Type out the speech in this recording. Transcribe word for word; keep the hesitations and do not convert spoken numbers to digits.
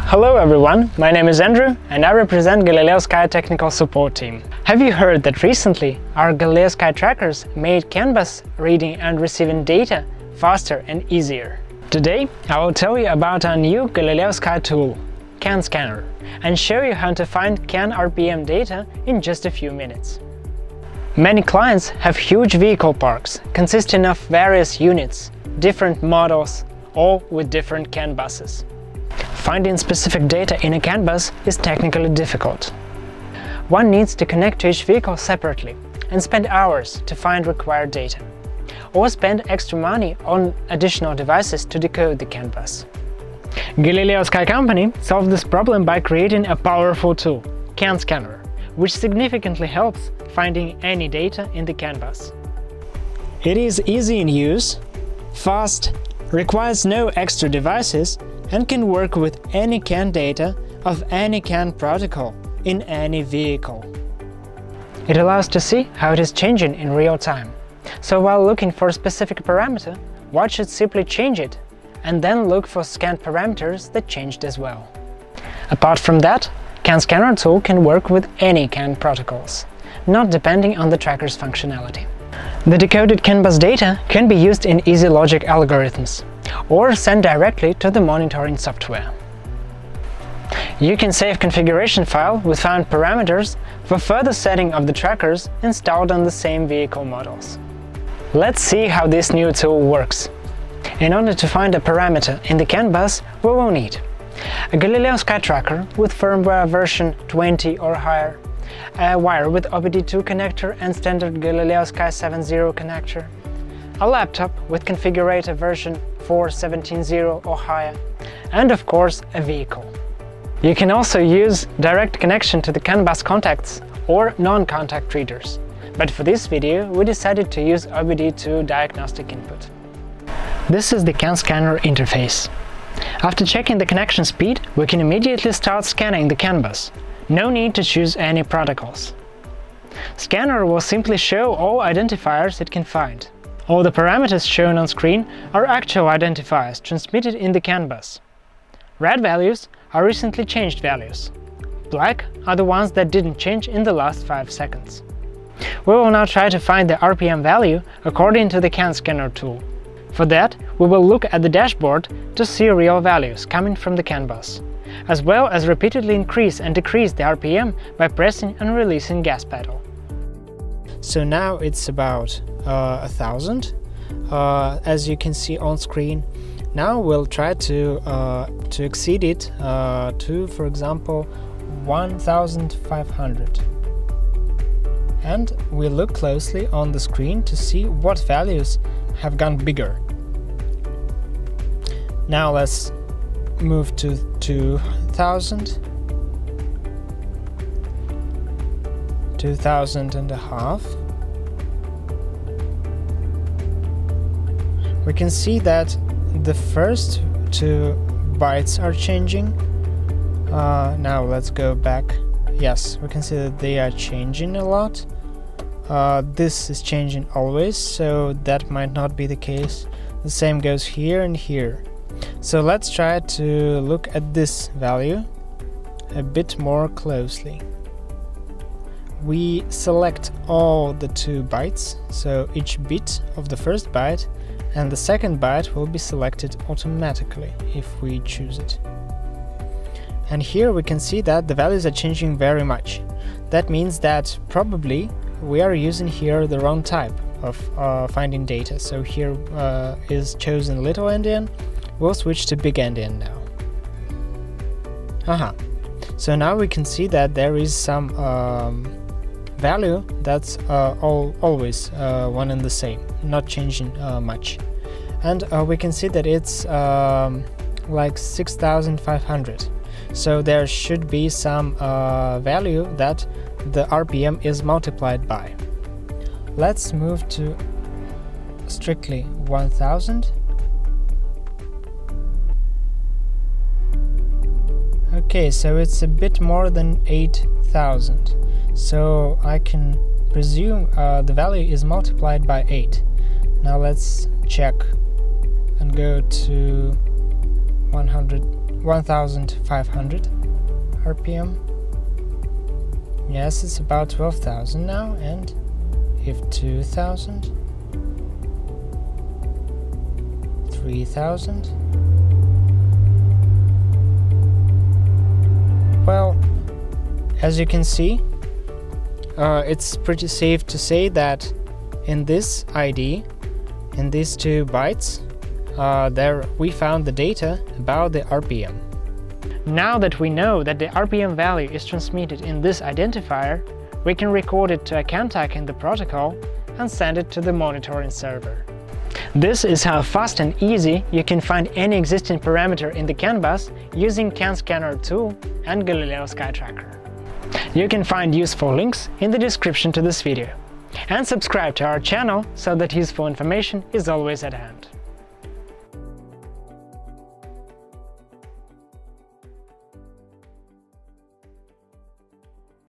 Hello everyone, my name is Andrew and I represent Galileosky technical support team. Have you heard that recently our Galileosky trackers made CAN bus reading and receiving data faster and easier? Today I will tell you about our new Galileosky tool, CAN Scanner, and show you how to find CAN R P M data in just a few minutes. Many clients have huge vehicle parks consisting of various units, different models, all with different CAN buses. Finding specific data in a CAN bus is technically difficult. One needs to connect to each vehicle separately and spend hours to find required data, or spend extra money on additional devices to decode the CAN bus. Galileosky company solved this problem by creating a powerful tool, CAN Scanner, which significantly helps finding any data in the CAN bus. It is easy in use, fast, requires no extra devices, and can work with any CAN data of any CAN protocol in any vehicle. It allows to see how it is changing in real time. So while looking for a specific parameter, one should simply change it and then look for scanned parameters that changed as well. Apart from that, CAN Scanner tool can work with any CAN protocols, not depending on the tracker's functionality. The decoded CAN bus data can be used in easy logic algorithms or sent directly to the monitoring software. You can save configuration file with found parameters for further setting of the trackers installed on the same vehicle models. Let's see how this new tool works. In order to find a parameter in the CAN bus, we will need a Galileosky tracker with firmware version twenty or higher, a wire with O B D two connector and standard Galileosky seven point zero connector, a laptop with configurator version four seventeen zero or higher, and of course a vehicle. You can also use direct connection to the CAN bus contacts or non-contact readers, but for this video we decided to use O B D two diagnostic input. This is the CAN Scanner interface. After checking the connection speed, we can immediately start scanning the CAN bus. No need to choose any protocols. Scanner will simply show all identifiers it can find. All the parameters shown on screen are actual identifiers transmitted in the CAN bus. Red values are recently changed values. Black are the ones that didn't change in the last five seconds. We will now try to find the R P M value according to the CAN Scanner tool. For that, we will look at the dashboard to see real values coming from the CAN bus, as well as repeatedly increase and decrease the R P M by pressing and releasing gas pedal. So now it's about uh, a thousand, uh, as you can see on screen. Now we'll try to uh, to exceed it uh, to, for example, one thousand five hundred. And we look closely on the screen to see what values have gone bigger. Now let's move to two thousand, two thousand and a half. We can see that the first two bytes are changing. Uh, now let's go back. Yes, we can see that they are changing a lot. Uh, this is changing always, so that might not be the case. The same goes here and here. So let's try to look at this value a bit more closely. We select all the two bytes, so each bit of the first byte and the second byte will be selected automatically if we choose it. And here we can see that the values are changing very much. That means that probably we are using here the wrong type of uh, finding data. So here uh, is chosen little endian. We'll switch to big endian now. Aha. So now we can see that there is some um, value that's uh, all, always uh, one and the same, not changing uh, much. And uh, we can see that it's um, like six thousand five hundred. So there should be some uh, value that the R P M is multiplied by. Let's move to strictly one thousand. Okay, so it's a bit more than eight thousand. So I can presume uh, the value is multiplied by eight. Now let's check and go to one hundred one thousand five hundred R P M. Yes, it's about twelve thousand now, and if two thousand, three thousand. Well, as you can see, uh, it's pretty safe to say that in this I D, in these two bytes, uh, there we found the data about the R P M. Now that we know that the R P M value is transmitted in this identifier, we can record it to a CAN tag in the protocol and send it to the monitoring server. This is how fast and easy you can find any existing parameter in the CAN bus using CAN Scanner tool and Galileosky Tracker. You can find useful links in the description to this video. And subscribe to our channel so that useful information is always at hand.